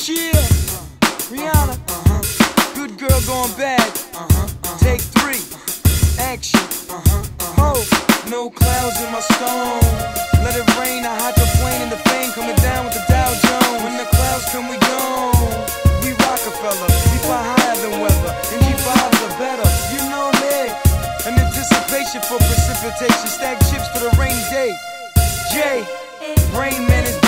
Cheer, Rihanna, good girl going bad. Take 3, action. Ho, no clouds in my stone. Let it rain, I hydroplane in the fame, coming down with the Dow Jones. When the clouds come, we gone. We Rockefeller, we fly higher than weather. NG5s are better, you know me. An anticipation for precipitation, stack chips for the rainy day. J, Rain Man is